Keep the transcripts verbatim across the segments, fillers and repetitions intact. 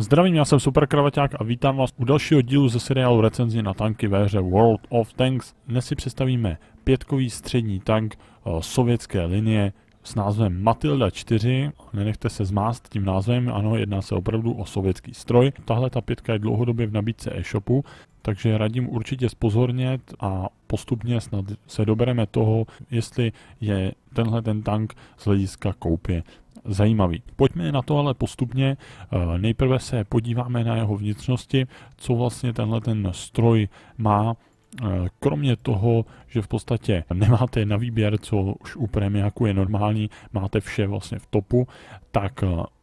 Zdravím, já jsem Super Kravaťák a vítám vás u dalšího dílu ze seriálu recenzi na tanky ve hře World of Tanks. Dnes si představíme pětkový střední tank o, sovětské linie s názvem Matilda čtyři. Nenechte se zmást tím názvem, ano, jedná se opravdu o sovětský stroj. Tahle ta pětka je dlouhodobě v nabídce e-shopu, takže radím určitě zpozornět a postupně snad se dobereme toho, jestli je tenhle ten tank z hlediska koupě zajímavý. Pojďme na to ale postupně. Nejprve se podíváme na jeho vnitřnosti, co vlastně tenhle ten stroj má. Kromě toho, že v podstatě nemáte na výběr, co už u premiáku je normální, máte vše vlastně v topu, tak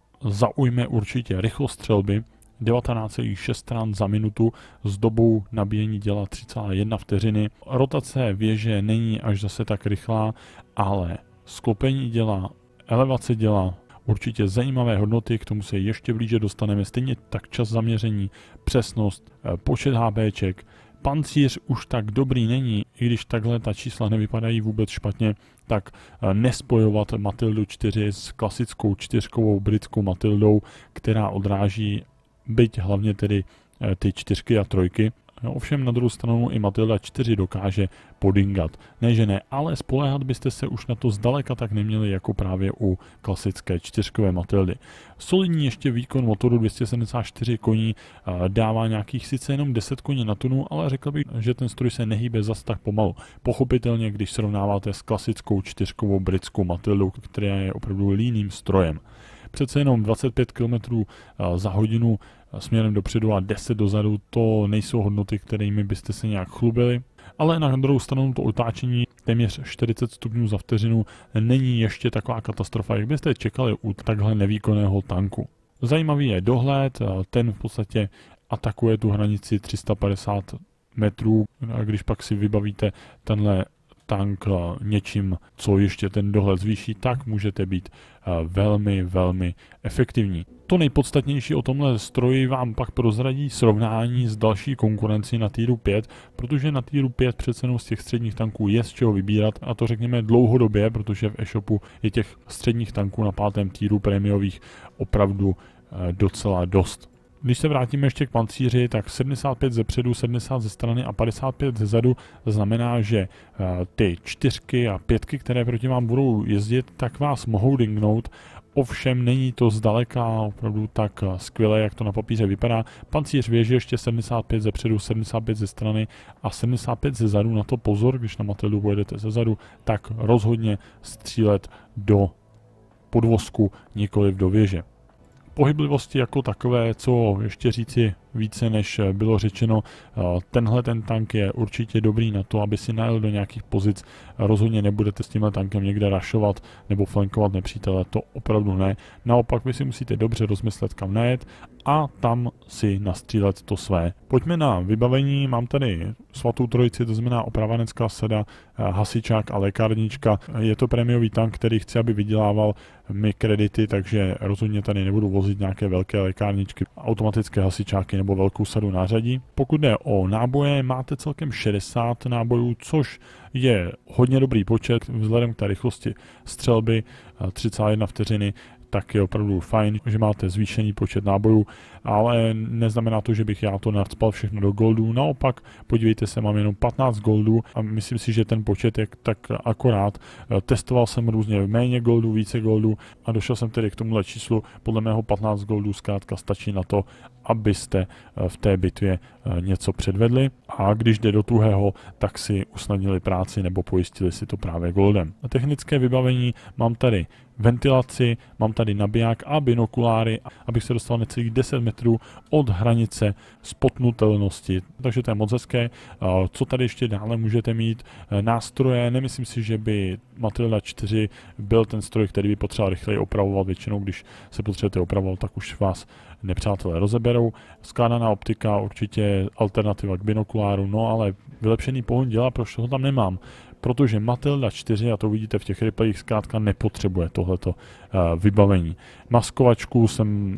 zaujme určitě rychlost střelby, devatenáct celá šest stran za minutu s dobou nabíjení děla tři celá jedna vteřiny. Rotace věže není až zase tak rychlá, ale sklopení děla, elevace děla, určitě zajímavé hodnoty, k tomu se ještě blíže dostaneme, stejně tak čas zaměření, přesnost, počet HBček. Pancíř už tak dobrý není, i když takhle ta čísla nevypadají vůbec špatně, tak nespojovat Matildu čtyři s klasickou čtyřkovou britskou Matildou, která odráží byť hlavně tedy ty čtyřky a trojky. No, ovšem na druhou stranu i Matilda čtyři dokáže podingat. Ne, že ne, ale spoléhat byste se už na to zdaleka tak neměli jako právě u klasické čtyřkové Matildy. Solidní ještě výkon motoru dvě stě sedmdesát čtyři koní, dává nějakých sice jenom deset koní na tunu, ale řekl bych, že ten stroj se nehýbe zas tak pomalu. Pochopitelně, když srovnáváte s klasickou čtyřkovou britskou Matildou, která je opravdu líným strojem. Přece jenom dvacet pět kilometrů za hodinu směrem dopředu a deset dozadu, to nejsou hodnoty, kterými byste se nějak chlubili, ale na druhou stranu to otáčení téměř čtyřicet stupňů za vteřinu není ještě taková katastrofa, jak byste čekali u takhle nevýkonného tanku. Zajímavý je dohled, ten v podstatě atakuje tu hranici tři sta padesát metrů, a když pak si vybavíte tenhle tank něčím, co ještě ten dohled zvýší, tak můžete být velmi, velmi efektivní. To nejpodstatnější o tomhle stroji vám pak prozradí srovnání s další konkurencí na týru pět, protože na týru pět přece jenom z těch středních tanků je z čeho vybírat, a to řekněme dlouhodobě, protože v e-shopu je těch středních tanků na pátém týru prémiových opravdu docela dost. Když se vrátíme ještě k pancíři, tak sedmdesát pět ze předu, sedmdesát ze strany a padesát pět ze zadu znamená, že uh, ty čtyřky a pětky, které proti vám budou jezdit, tak vás mohou dingnout. Ovšem není to zdaleka opravdu tak skvělé, jak to na papíře vypadá. Pancíř věže ještě sedmdesát pět ze předu, sedmdesát pět ze strany a sedmdesát pět ze zadu. Na to pozor, když na Matildu pojedete ze zadu, tak rozhodně střílet do podvozku, nikoliv do věže. Pohyblivosti jako takové, co ještě říci více než bylo řečeno, tenhle ten tank je určitě dobrý na to, aby si najel do nějakých pozic. Rozhodně nebudete s tímhle tankem někde rašovat nebo flankovat nepřítele, to opravdu ne. Naopak vy si musíte dobře rozmyslet, kam najet a tam si nastřílet to své. Pojďme na vybavení, mám tady svatou trojici, to znamená opravanecká sada, hasičák a lékárnička. Je to prémiový tank, který chci, aby vydělával mi kredity, takže rozhodně tady nebudu vozit nějaké velké lékárničky, automatické hasičáky nebo velkou sadu nářadí. Pokud jde o náboje, máte celkem šedesát nábojů, což je hodně dobrý počet vzhledem k té rychlosti střelby tři celá jedna vteřiny, tak je opravdu fajn, že máte zvýšený počet nábojů, ale neznamená to, že bych já to nacpal všechno do goldů. Naopak, podívejte se, mám jenom patnáct goldů a myslím si, že ten počet je tak akorát. Testoval jsem různě méně goldů, více goldů a došel jsem tedy k tomuhle číslu. Podle mého patnáct goldů zkrátka stačí na to, abyste v té bitvě něco předvedli, a když jde do tuhého, tak si usnadnili práci nebo pojistili si to právě goldem. Na technické vybavení mám tady ventilaci, mám tady nabiják a binokuláry, abych se dostal necelých deset metrů od hranice spotnutelnosti. Takže to je moc hezké. Co tady ještě dále můžete mít? Nástroje, nemyslím si, že by Matilda čtyři byl ten stroj, který by potřeboval rychleji opravovat. Většinou, když se potřebujete opravovat, tak už vás nepřátelé rozeberou. Skládaná optika, určitě alternativa k binokuláru, no ale vylepšený pohon děla, proč ho tam nemám? Protože Matilda čtyři, a to vidíte v těch replayích, zkrátka nepotřebuje tohleto uh, vybavení. Maskovačku jsem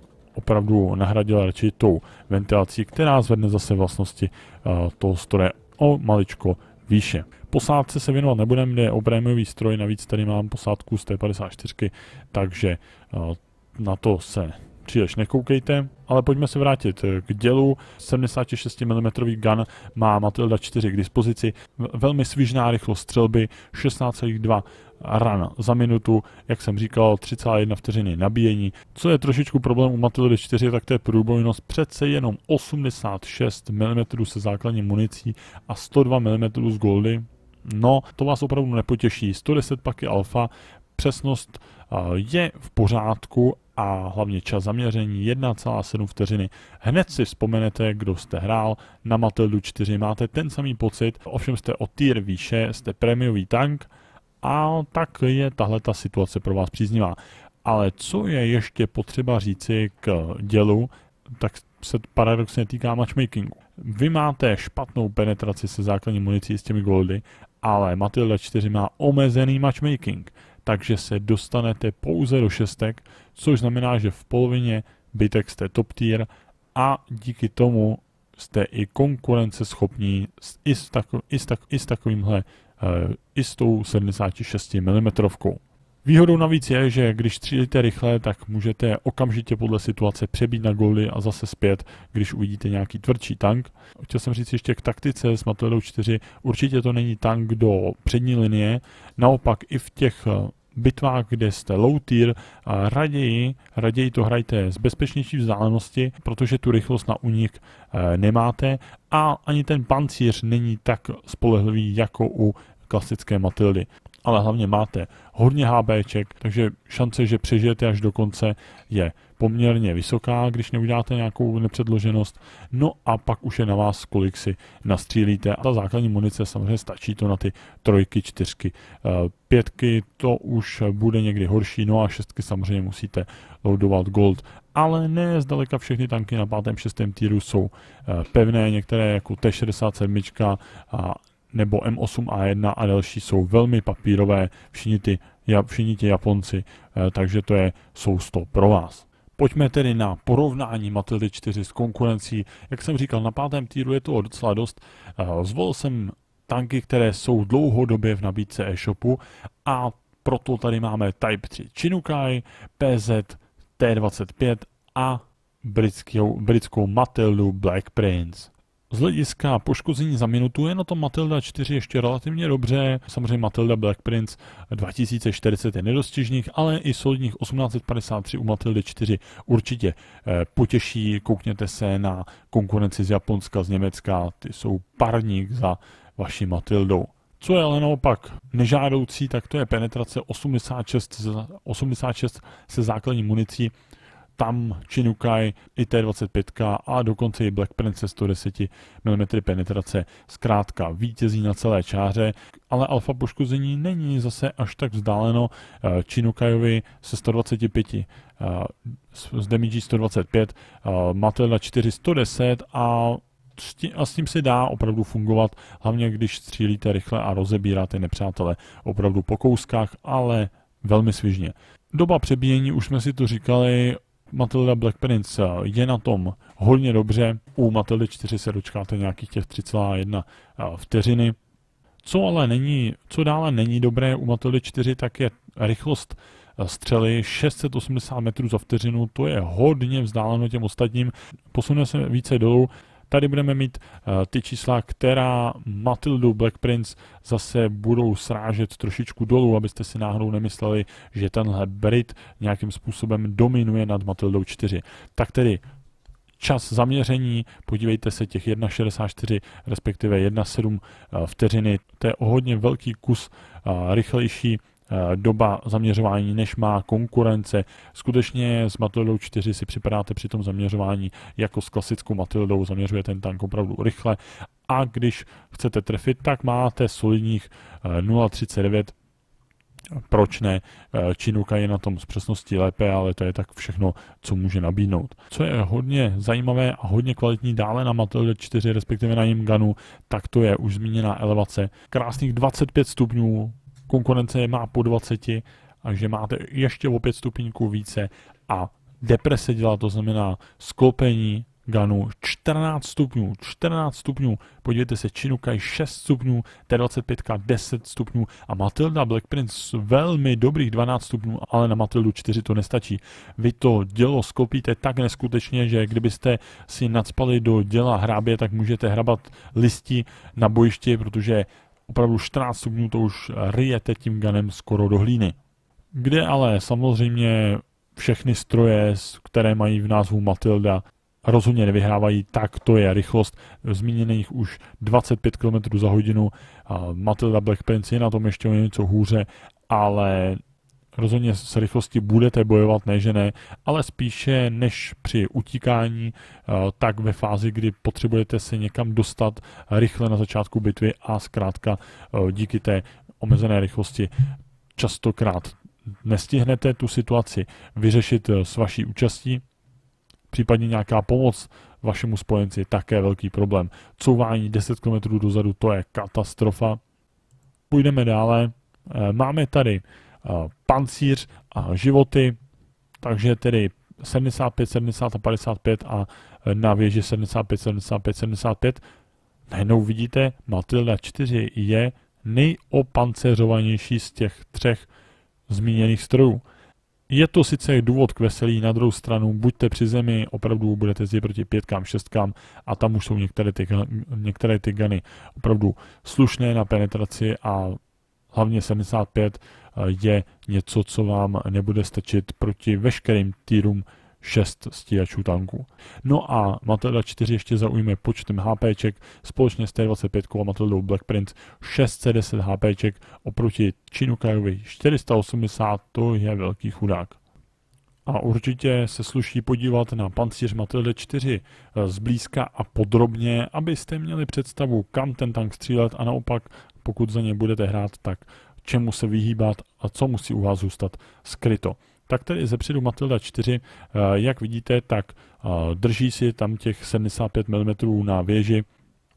opravdu nahradil radši tou ventilací, která zvedne zase vlastnosti uh, toho stroje o maličko výše. Posádce se věnovat nebudem, jde o prémiový stroj, navíc tady mám posádku z té padesát čtyři, takže uh, na to se příliš nekoukejte, ale pojďme se vrátit k dělu. sedmdesát šest milimetrů gun má Matilda čtyři k dispozici, velmi svižná rychlost střelby, šestnáct celá dva ran za minutu, jak jsem říkal, tři celá jedna vteřiny nabíjení. Co je trošičku problém u Matildy čtyři, tak to je průbojnost, přece jenom osmdesát šest milimetrů se základní municí a sto dva milimetrů z goldy. No, to vás opravdu nepotěší. sto deset pak je alfa, přesnost je v pořádku a hlavně čas zaměření jedna celá sedm vteřiny. Hned si vzpomenete, kdo jste hrál na Matildu čtyři, máte ten samý pocit, ovšem jste o tier výše, jste prémiový tank a tak je tahle ta situace pro vás příznivá. Ale co je ještě potřeba říci k dělu, tak se paradoxně týká matchmakingu. Vy máte špatnou penetraci se základní municí s těmi goldy, ale Matilda čtyři má omezený matchmaking, takže se dostanete pouze do šestek, což znamená, že v polovině bitek jste top tier a díky tomu jste i konkurenceschopní i s, tako, i s, tak, i s takovýmhle, uh, i s tou sedmdesát šest milimetrů. Výhodou navíc je, že když střílíte rychle, tak můžete okamžitě podle situace přebít na goldy a zase zpět, když uvidíte nějaký tvrdší tank. Chtěl jsem říct ještě k taktice s Matildou čtyři, určitě to není tank do přední linie, naopak i v těch bitvách, kde jste low tier, raději, raději to hrajte z bezpečnější vzdálenosti, protože tu rychlost na únik nemáte a ani ten pancíř není tak spolehlivý jako u klasické Matildy. Ale hlavně máte hodně HBček, takže šance, že přežijete až do konce, je poměrně vysoká, když neuděláte nějakou nepředloženost. No a pak už je na vás, kolik si nastřílíte. A ta základní munice samozřejmě stačí to na ty trojky, čtyřky, pětky, to už bude někdy horší, no a šestky samozřejmě musíte loadovat gold. Ale ne zdaleka všechny tanky na pátém šestém týru jsou pevné, některé jako T šedesát sedm a nebo M osm A jedna a další jsou velmi papírové, všichni ty, všichni ti Japonci, takže to je sousto pro vás. Pojďme tedy na porovnání Matildy čtyři s konkurencí. Jak jsem říkal, na pátém týru je to docela dost. Zvolil jsem tanky, které jsou dlouhodobě v nabídce e-shopu a proto tady máme Type tři Chinukai, P Z T dvacet pět a britskou, britskou Matildu Black Prince. Z hlediska poškození za minutu je na tom Matilda čtyři ještě relativně dobře, samozřejmě Matilda Black Prince dva tisíce čtyřicet je nedostižných, ale i solidních osmnáct padesát tři u Matildy čtyři určitě eh, potěší, koukněte se na konkurenci z Japonska, z Německa, ty jsou parník za vaší Matildou. Co je ale naopak nežádoucí, tak to je penetrace osmdesát šest, osmdesát šest se základní municí. Tam Chinukai i T dvacet pět a dokonce i Black Prince sto deset milimetrů penetrace zkrátka vítězí na celé čáře, ale alfa poškození není zase až tak vzdáleno Chinukaiovi se sto dvacet pět, z damage sto dvacet pět, Matilda čtyři sto deset a a s tím se dá opravdu fungovat, hlavně když střílíte rychle a rozebíráte nepřátele opravdu po kouskách, ale velmi svižně. Doba přebíjení, už jsme si to říkali, Matilda Black Prince je na tom hodně dobře, u Matildy čtyři se dočkáte nějakých těch tři celá jedna vteřiny. Co ale není, co dále není dobré u Matildy čtyři, tak je rychlost střely šest set osmdesát metrů za vteřinu, to je hodně vzdáleno těm ostatním, posune se více dolů. Tady budeme mít uh, ty čísla, která Matildu Black Prince zase budou srážet trošičku dolů, abyste si náhodou nemysleli, že tenhle Brit nějakým způsobem dominuje nad Matildou čtyři. Tak tedy čas zaměření, podívejte se, těch jedna šedesát čtyři, respektive jedna sedm uh, vteřiny, to je o hodně velký kus uh, rychlejší doba zaměřování, než má konkurence. Skutečně s Matildou čtyři si připadáte při tom zaměřování jako s klasickou Matildou, zaměřuje ten tank opravdu rychle a když chcete trefit, tak máte solidních nula celá třicet devět. Proč ne? Chinukai je na tom z přesností lépe, ale to je tak všechno, co může nabídnout. Co je hodně zajímavé a hodně kvalitní dále na Matilda čtyři, respektive na jejím gunu, tak to je už zmíněná elevace. Krásných dvacet pět stupňů, konkurence má po dvaceti, takže máte ještě o pět stupňů více a deprese dělá, to znamená sklopení gunu čtrnáct stupňů, čtrnáct stupňů, podívejte se, Chinukai šest stupňů, T dvacet pět deset stupňů a Matilda Black Prince velmi dobrých dvanáct stupňů, ale na Matildu čtyři to nestačí. Vy to dělo sklopíte tak neskutečně, že kdybyste si nacpali do děla hrábě, tak můžete hrabat listi na bojišti, protože opravdu čtrnáct stupňů to už ryjete tím gunem skoro do hlíny. Kde ale samozřejmě všechny stroje, které mají v názvu Matilda, rozhodně nevyhrávají, tak to je rychlost. Zmíněných už dvacet pět kilometrů za hodinu. Matilda Black Prince je na tom ještě o něco hůře, ale rozhodně s rychlostí budete bojovat, ne že ne, ale spíše než při utíkání, tak ve fázi, kdy potřebujete se někam dostat rychle na začátku bitvy a zkrátka díky té omezené rychlosti častokrát nestihnete tu situaci vyřešit s vaší účastí, případně nějaká pomoc vašemu spojenci je také velký problém. Couvání deset kilometrů dozadu, to je katastrofa. Půjdeme dále. Máme tady pancíř a životy, takže tedy sedmdesát pět, sedmdesát a padesát pět a na věži sedmdesát pět, sedmdesát pět, sedmdesát pět. Najednou vidíte, Matilda čtyři je nejopanceřovanější z těch třech zmíněných strojů. Je to sice důvod k veselí, na druhou stranu buďte při zemi, opravdu budete jezdit proti pětkám, šestkám a tam už jsou některé ty, některé ty guny opravdu slušné na penetraci a hlavně sedmdesát pět je něco, co vám nebude stačit proti veškerým týrům šest stíhačů tanků. No a Matilda čtyři ještě zaujme počtem HPček společně s T dvacet pět a Matildou Black Prince šest set deset HPček oproti Chinukaiovi čtyři sta osmdesát, to je velký chudák. A určitě se sluší podívat na pancíř Matildy čtyři zblízka a podrobně, abyste měli představu, kam ten tank střílet a naopak, pokud za ně budete hrát, tak čemu se vyhýbat a co musí u vás zůstat skryto. Tak tedy zepředu Matilda čtyři, jak vidíte, tak drží si tam těch sedmdesát pět milimetrů na věži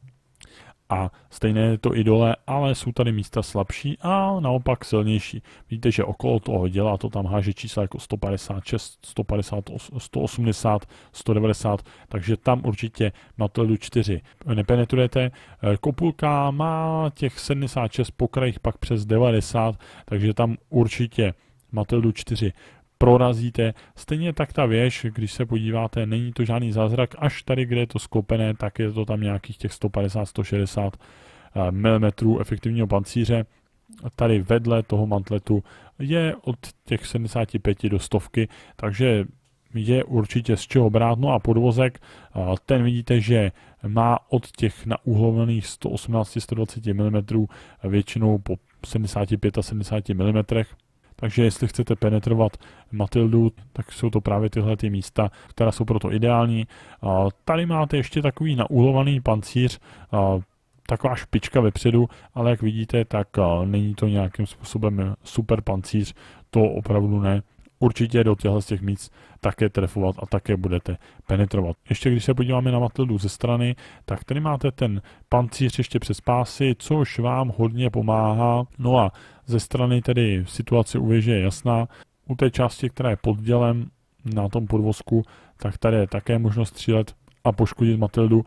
a stejné je to i dole, ale jsou tady místa slabší a naopak silnější. Vidíte, že okolo toho děla to tam háže čísla jako sto padesát šest, sto padesát, sto osmdesát, sto devadesát, takže tam určitě Matildu čtyři nepenetrujete. Kopulka má těch sedmdesát šest, po krajích pak přes devadesát, takže tam určitě Matildu čtyři prorazíte. Stejně tak ta věž, když se podíváte, není to žádný zázrak, až tady, kde je to sklopené, tak je to tam nějakých těch sto padesát, sto šedesát milimetrů efektivního pancíře. Tady vedle toho mantletu je od těch sedmdesát pět do stovky, takže je určitě z čeho brát. No a podvozek, ten vidíte, že má od těch naúhlovaných sto osmnáct až sto dvacet milimetrů většinou po sedmdesát pět až sedmdesát milimetrů. Takže jestli chcete penetrovat Matildu, tak jsou to právě tyhle ty místa, která jsou proto ideální. Tady máte ještě takový naúhlovaný pancíř, taková špička vepředu, ale jak vidíte, tak není to nějakým způsobem super pancíř, to opravdu ne. Určitě do těchto z těch míst také trefovat a také budete penetrovat. Ještě když se podíváme na Matildu ze strany, tak tady máte ten pancíř ještě přes pásy, což vám hodně pomáhá. No a ze strany tedy situace u věže je jasná. U té části, která je pod dělem na tom podvozku, tak tady je také možnost střílet a poškodit Matildu.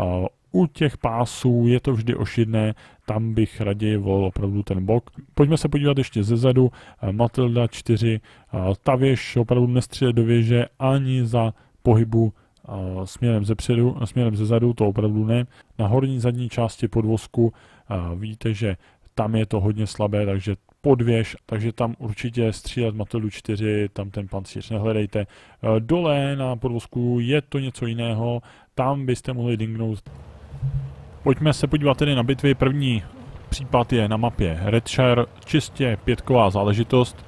U těch pásů je to vždy ošidné, tam bych raději volil opravdu ten bok. Pojďme se podívat ještě zezadu. Matilda čtyři, ta věž opravdu nestřílet do věže ani za pohybu směrem zepředu, směrem zezadu, to opravdu ne. Na horní zadní části podvozku vidíte, že tam je to hodně slabé, takže podvěž, takže tam určitě střílet Matildu čtyři, tam ten pancíř nehledejte. Dole na podvozku je to něco jiného, tam byste mohli dingnout. Pojďme se podívat tedy na bitvy. První případ je na mapě Redshire, čistě pětková záležitost.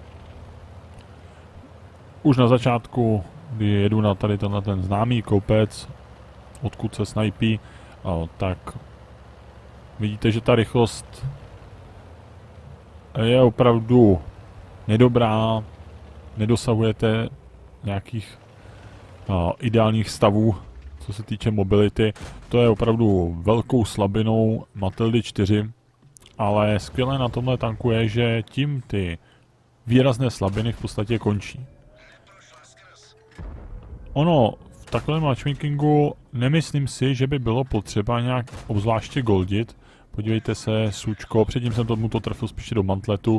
Už na začátku, kdy jedu na tady tenhle ten známý kopec, odkud se snajpí, tak vidíte, že ta rychlost je opravdu nedobrá, nedosahujete nějakých ideálních stavů, co se týče mobility. To je opravdu velkou slabinou Matildy čtyři, ale skvělé na tomhle tanku je, že tím ty výrazné slabiny v podstatě končí. Ono v takovém matchmakingu nemyslím si, že by bylo potřeba nějak obzvláště goldit. Podívejte se, Sučko, předtím jsem tomuto trefil spíše do mantletu.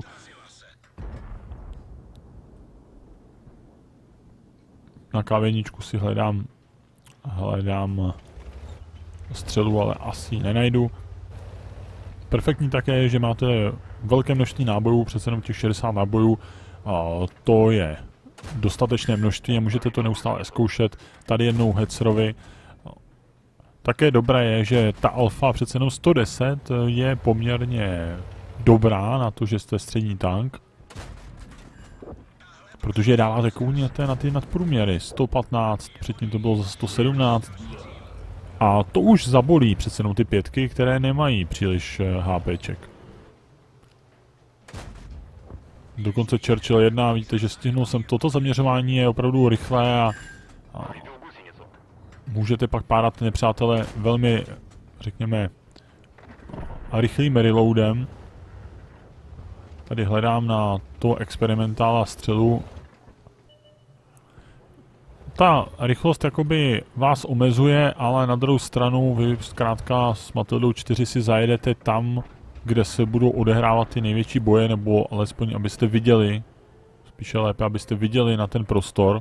Na kávěničku si hledám, hledám střelu, ale asi ji nenajdu. Perfektní také je, že máte velké množství nábojů, přece jenom těch šedesát nábojů. A to je dostatečné množství a můžete to neustále zkoušet. Tady jednou Hetzerovi. Také dobré je, že ta alfa přece jenom sto deset je poměrně dobrá na to, že jste střední tank. Protože je dáváte kouněte na ty nadprůměry. sto patnáct, předtím to bylo za sto sedmnáct. A to už zabolí přece jenom ty pětky, které nemají příliš HPček. Dokonce Churchill jedna, víte, že stihnul jsem toto zaměřování, je opravdu rychlé a, a můžete pak párat nepřátele velmi, řekněme, rychlým reloadem. Tady hledám na toho experimentála střelu. Ta rychlost jakoby vás omezuje, ale na druhou stranu vy zkrátka s Matildou čtyři si zajedete tam, kde se budou odehrávat ty největší boje, nebo alespoň abyste viděli, spíše lépe, abyste viděli na ten prostor.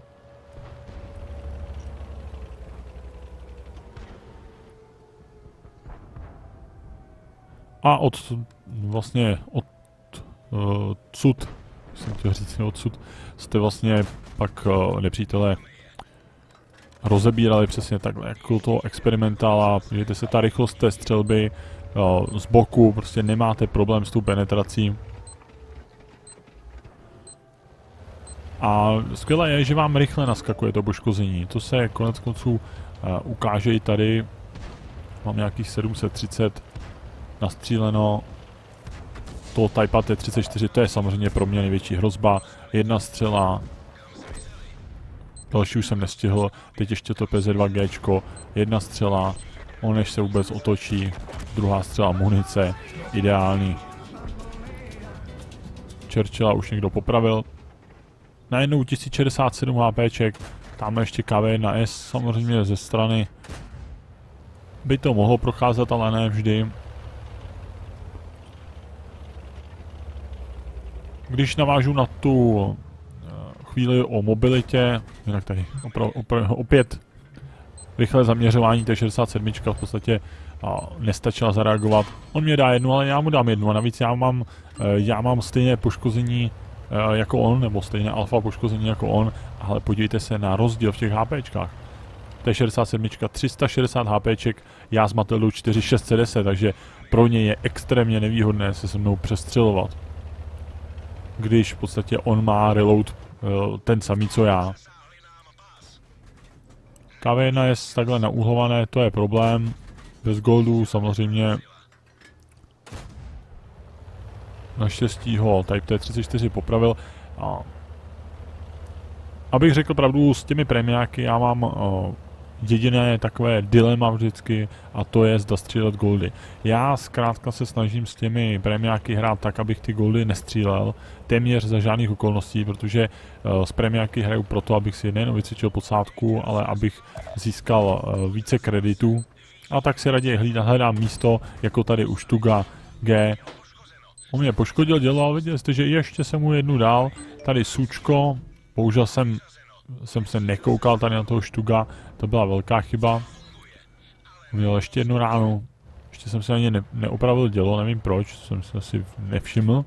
A od, vlastně od uh, cud, jsem chtěl říct odsud, jste vlastně pak uh, nepřítele rozebírali přesně takhle, jako toho experimentála. Podívejte se, ta rychlost té střelby uh, z boku, prostě nemáte problém s tou penetrací. A skvělé je, že vám rychle naskakuje to poškození. To se konec konců uh, ukáže i tady. Mám nějakých sedm set třicet nastříleno. To Type T třicet čtyři, to je samozřejmě pro mě největší hrozba. Jedna střela. Další už jsem nestihl. Teď ještě to P Z dva G. Jedna střela. On než se vůbec otočí. Druhá střela munice. Ideální. Churchilla už někdo popravil. Najednou tisíc šedesát sedm HPček. Tam ještě K V jedna S samozřejmě ze strany. By to mohlo procházet, ale ne vždy. Když navážu na tu chvíli o mobilitě, jinak tady opra, opra, opět rychlé zaměřování té šedesát sedm v podstatě a, nestačila zareagovat. On mě dá jednu, ale já mu dám jednu a navíc já mám, já mám stejné poškození jako on, nebo stejné alfa poškození jako on, ale podívejte se na rozdíl v těch HPčkách. Té šedesát sedm tři sta šedesát HPček, já s Matildou čtyři šest set deset, takže pro ně je extrémně nevýhodné se se mnou přestřelovat. Když v podstatě on má reload ten samý, co já. K V jedna je takhle naúhlované, to je problém. Bez goldů samozřejmě. Naštěstí ho Type T třicet čtyři popravil. A abych řekl pravdu, s těmi premiáky já mám uh, jediné takové dilema vždycky, a to je zda střílet goldy. Já zkrátka se snažím s těmi premiáky hrát tak, abych ty goldy nestřílel téměř za žádných okolností, protože uh, s premiáky hraju proto, abych si nejen vycvičil posádku, ale abych získal uh, více kreditů. A tak si raději hlídám, hledám místo, jako tady u Štuga G. On mě poškodil dělo, ale viděli jste, že ještě jsem mu jednu dal. Tady Sučko, bohužel jsem, jsem se nekoukal tady na toho Štuga, to byla velká chyba. Měl ještě jednu ránu, ještě jsem se ani ne, neopravil dělo, nevím proč, jsem se asi nevšiml.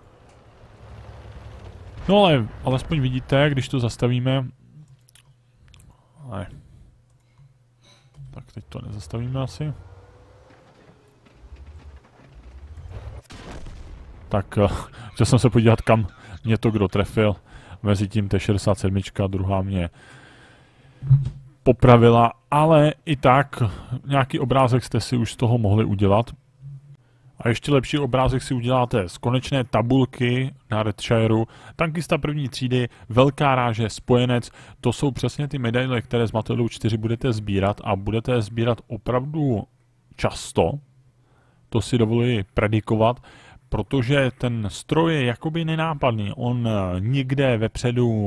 No ale alespoň vidíte, když to zastavíme. Ne. Tak teď to nezastavíme asi. Tak chtěl jsem se podívat, kam mě to kdo trefil. Mezitím T šedesát sedm, druhá mě popravila, ale i tak nějaký obrázek jste si už z toho mohli udělat. A ještě lepší obrázek si uděláte z konečné tabulky na Redshireu. Tankista první třídy, velká ráže, spojenec, to jsou přesně ty medaile, které z Matildou čtyři budete sbírat a budete je sbírat opravdu často. To si dovoluji predikovat, protože ten stroj je jakoby nenápadný. On nikde vepředu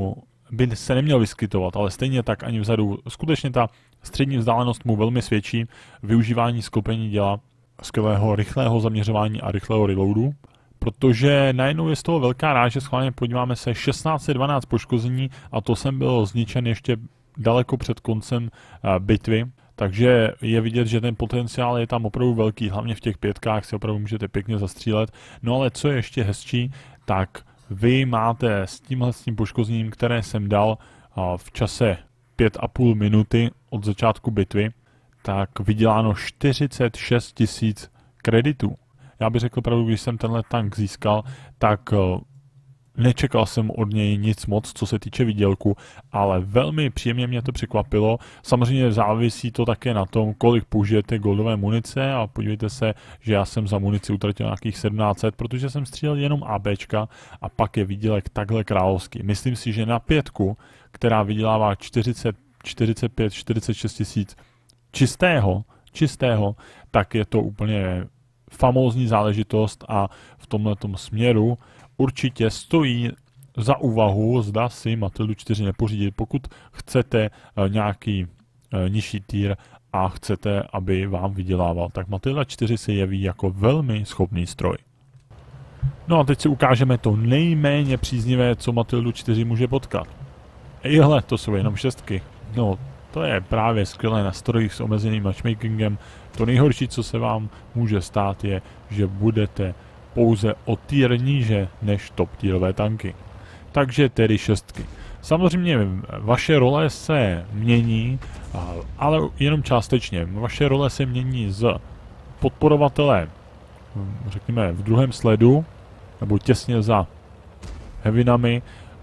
by se neměl vyskytovat, ale stejně tak ani vzadu. Skutečně ta střední vzdálenost mu velmi svědčí, využívání sklopení děla, skvělého rychlého zaměřování a rychlého reloadu, protože najednou je z toho velká ráže, schválně podíváme se, šestnáct set dvanáct poškození a to jsem byl zničen ještě daleko před koncem uh, bitvy, takže je vidět, že ten potenciál je tam opravdu velký, hlavně v těch pětkách si opravdu můžete pěkně zastřílet. No ale co je ještě hezčí, tak vy máte s tímhle s tím poškozením, které jsem dal uh, v čase pět a půl minuty od začátku bitvy, tak vyděláno čtyřicet šest tisíc kreditů. Já bych řekl pravdu, když jsem tenhle tank získal, tak uh, nečekal jsem od něj nic moc, co se týče výdělku, ale velmi příjemně mě to překvapilo. Samozřejmě závisí to také na tom, kolik použijete goldové munice a podívejte se, že já jsem za munici utratil nějakých sedmnáct set, protože jsem střílel jenom ABčka a pak je výdělek takhle královský. Myslím si, že na pětku, která vydělává čtyřicet, čtyřicet pět, čtyřicet šest tisíc čistého, čistého, tak je to úplně famózní záležitost a v tomhletom směru určitě stojí za úvahu, zda si Matildu čtyři nepořídit, pokud chcete uh, nějaký uh, nižší tier a chcete, aby vám vydělával. Tak Matilda čtyři se jeví jako velmi schopný stroj. No a teď si ukážeme to nejméně příznivé, co Matildu čtyři může potkat. Ejhle, to jsou jenom šestky. No, to je právě skvělé na strojích s omezeným matchmakingem. To nejhorší, co se vám může stát, je, že budete pouze o tier níže než top tierové tanky. Takže tedy šestky. Samozřejmě vaše role se mění, ale jenom částečně. Vaše role se mění z podporovatele, řekněme, v druhém sledu, nebo těsně za heavinami,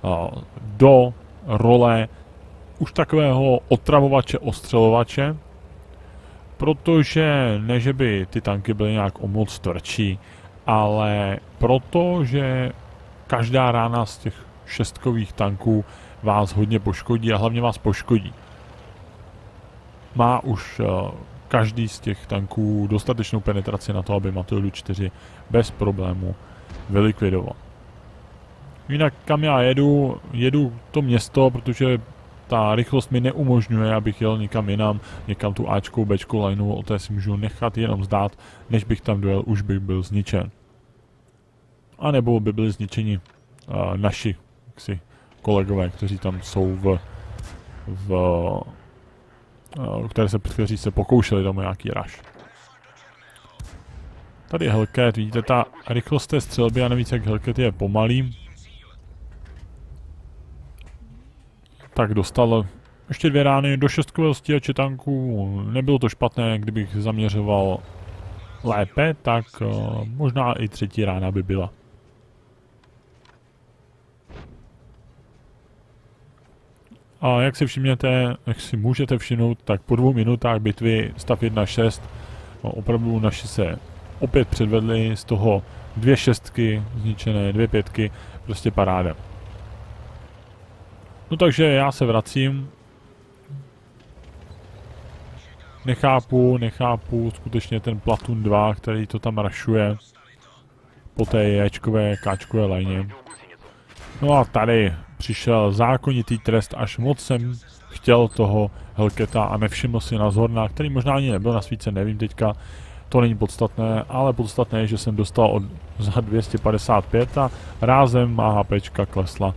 do role už takového otravovače, ostřelovače, protože ne, že by ty tanky byly nějak o moc tvrdší, ale protože každá rána z těch šestkových tanků vás hodně poškodí a hlavně vás poškodí. Má už uh, každý z těch tanků dostatečnou penetraci na to, aby Matildu čtyři bez problému vylikvidoval. Jinak kam já jedu, jedu to město, protože ta rychlost mi neumožňuje, abych jel někam jinam, někam tu Ačkou, Bčkou lineu, o té si můžu nechat jenom zdát, než bych tam dojel, už bych byl zničen. A nebo by byli zničeni uh, naši ksi, kolegové, kteří tam jsou v, v uh, které se, kteří se pokoušeli tam nějaký rush. Tady je Hellcat, vidíte, ta rychlost té střelby a navíc jak Hellcat je pomalý, tak dostal ještě dvě rány do šestkového stíhače tanků. Nebylo to špatné, kdybych zaměřoval lépe, tak uh, možná i třetí rána by byla. A jak si všimněte, jak si můžete všimnout, tak po dvou minutách bitvy stav jedna šest no, opravdu naši se opět předvedli, z toho dvě šestky zničené, dvě pětky, prostě paráda. No takže já se vracím. Nechápu, nechápu skutečně ten Platoon dva, který to tam rašuje po té Jčkové, Káčkové lajně. No a tady přišel zákonitý trest, až moc jsem chtěl toho Hellcata a nevšiml si na Zhorna, který možná ani nebyl na svíce, nevím teďka, to není podstatné, ale podstatné je, že jsem dostal od, za dvě stě padesát pět a rázem má HPčka klesla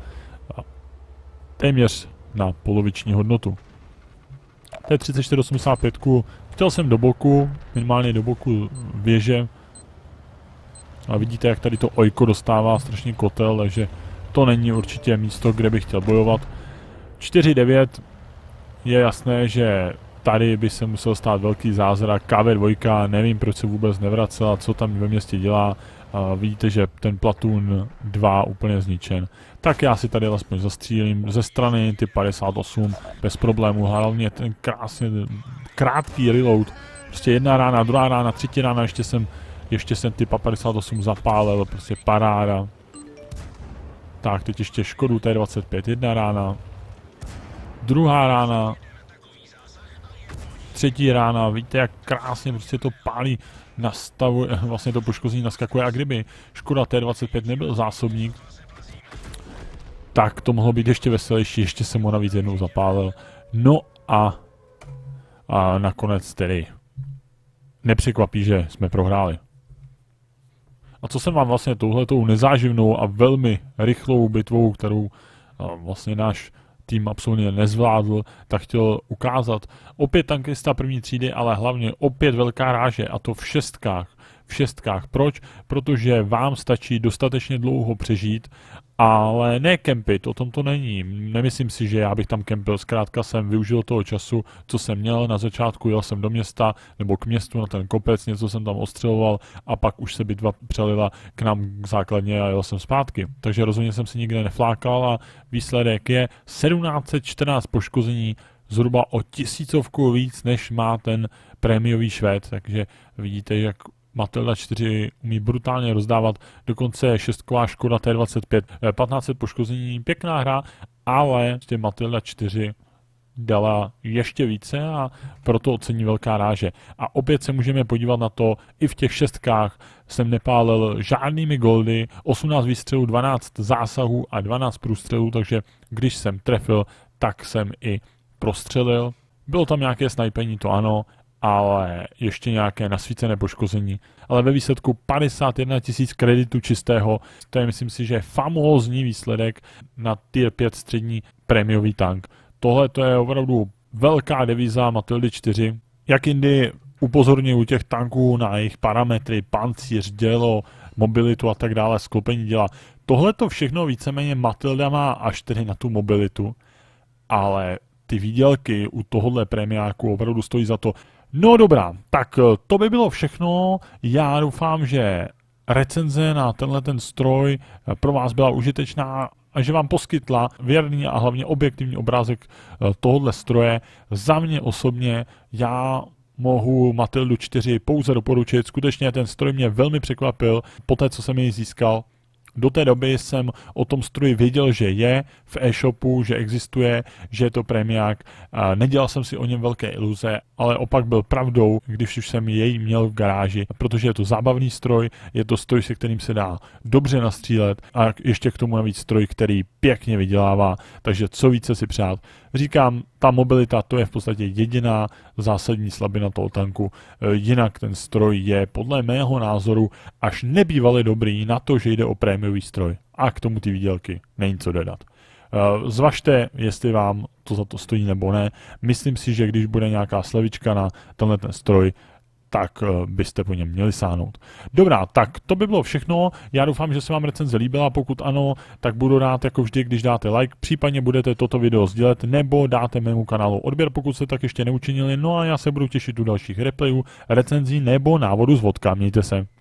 téměř na poloviční hodnotu. T třicet čtyři osmdesát pět chtěl jsem do boku, minimálně do boku věže. A vidíte, jak tady to ojko dostává strašný kotel, takže to není určitě místo, kde bych chtěl bojovat. čtyři devět je jasné, že tady by se musel stát velký zázrak. K V dva, nevím, proč se vůbec nevracela, co tam ve městě dělá. A vidíte, že ten Platoon dva úplně zničen. Tak já si tady alespoň zastřílím ze strany ty padesát osm bez problémů. Hlavně ten krásně krátký reload. Prostě jedna rána, druhá rána, třetí rána, ještě jsem, ještě jsem ty padesát osm zapálil, prostě paráda. Tak, teď ještě Škodu T dvacet pět, jedna rána. Druhá rána. Třetí rána, víte, jak krásně prostě to pálí, nastavuje, vlastně to poškození naskakuje. A kdyby Škoda T dvacet pět nebyl zásobník, tak to mohlo být ještě veselější, ještě jsem ho navíc jednou zapálil. No a, a nakonec tedy nepřekvapí, že jsme prohráli. A co jsem vám vlastně touhletou nezáživnou a velmi rychlou bitvou, kterou vlastně náš tým absolutně nezvládl, tak chtěl ukázat. Opět tankista první třídy, ale hlavně opět velká ráže, a to v šestkách. V šestkách. Proč? Protože vám stačí dostatečně dlouho přežít, ale ne kempit, o tom to není. Nemyslím si, že já bych tam kempil, zkrátka jsem využil toho času, co jsem měl na začátku, jel jsem do města, nebo k městu na ten kopec, něco jsem tam ostřeloval a pak už se bitva přelila k nám k základně a jel jsem zpátky. Takže rozhodně jsem si nikde neflákal a výsledek je sedmnáct set čtrnáct poškození, zhruba o tisícovku víc, než má ten prémiový Švéd, takže vidíte, jak Matilda čtyři umí brutálně rozdávat, dokonce šestková Škoda T dvacet pět, patnáct set poškození, pěkná hra, ale Matilda čtyři dala ještě více a proto ocení velká ráže. A opět se můžeme podívat na to, i v těch šestkách jsem nepálil žádnými goldy, osmnáct výstřelů, dvanáct zásahů a dvanáct průstřelů, takže když jsem trefil, tak jsem i prostřelil. Bylo tam nějaké snajpení, to ano, ale ještě nějaké nasvícené poškození. Ale ve výsledku padesát jedna tisíc kreditů čistého, to je, myslím si, že famózní výsledek na tier pět střední prémiový tank. Tohle to je opravdu velká devíza Matildy čtyři. Jak jindy upozorňuji u těch tanků na jejich parametry, pancíř, dělo, mobilitu a tak dále, sklopení děla. Tohle to všechno víceméně Matilda má až tedy na tu mobilitu, ale ty výdělky u tohohle prémiáku opravdu stojí za to. No dobrá, tak to by bylo všechno. Já doufám, že recenze na tenhle ten stroj pro vás byla užitečná a že vám poskytla věrný a hlavně objektivní obrázek tohohle stroje. Za mě osobně já mohu Matildu čtyři pouze doporučit. Skutečně ten stroj mě velmi překvapil po té, co jsem jej získal. Do té doby jsem o tom stroji věděl, že je v e-shopu, že existuje, že je to prémiák. Nedělal jsem si o něm velké iluze, ale opak byl pravdou, když už jsem jej měl v garáži, protože je to zábavný stroj, je to stroj, se kterým se dá dobře nastřílet a ještě k tomu navíc stroj, který pěkně vydělává, takže co více si přát. Říkám, ta mobilita, to je v podstatě jediná zásadní slabina toho tanku, jinak ten stroj je podle mého názoru až nebývalý dobrý na to, že jde o prémiový stroj a k tomu ty výdělky není co dodat. Zvažte, jestli vám to za to stojí nebo ne. Myslím si, že když bude nějaká slevička na tenhle ten stroj, tak byste po něm měli sáhnout. Dobrá, tak to by bylo všechno. Já doufám, že se vám recenze líbila. Pokud ano, tak budu rád jako vždy, když dáte like, případně budete toto video sdílet nebo dáte mému kanálu odběr, pokud jste tak ještě neučinili. No a já se budu těšit u dalších replayů, recenzí nebo návodu z vodka. Mějte se.